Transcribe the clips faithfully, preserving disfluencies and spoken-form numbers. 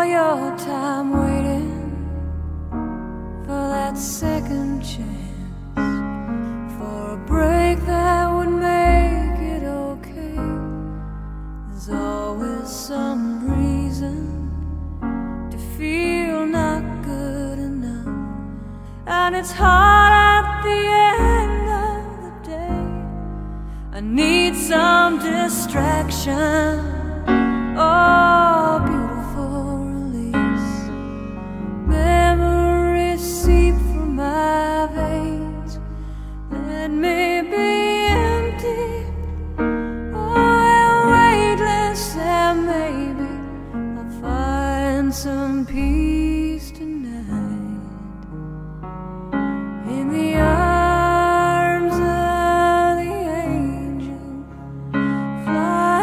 your time waiting for that second chance, for a break that would make it okay. There's always some reason to feel not good enough, and it's hard at the end of the day. I need some distraction. Oh, beautiful release. Memories seep from my veins. Let me be empty, oh, weightless, and maybe I'll find some peace tonight in the arms of the angel. Fly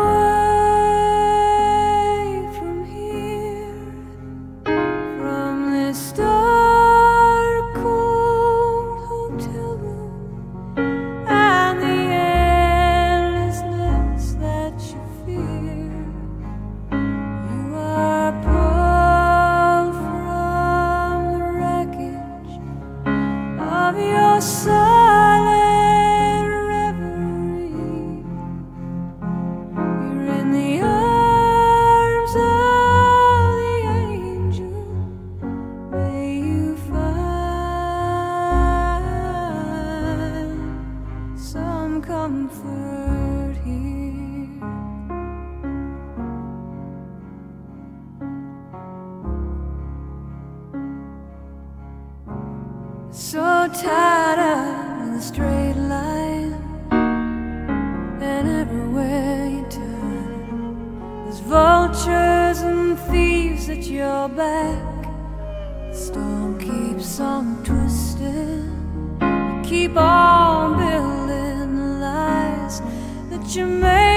away from here, from this dark, cold hotel room, and the endlessness that you fear. You are pulled from the wreckage of your silent reverie. You're in the arms of the angel. May you find some comfort here. So tired of the straight line, and everywhere you turn there's vultures and thieves at your back. The storm keeps on twisting. You keep on building the lies that you made.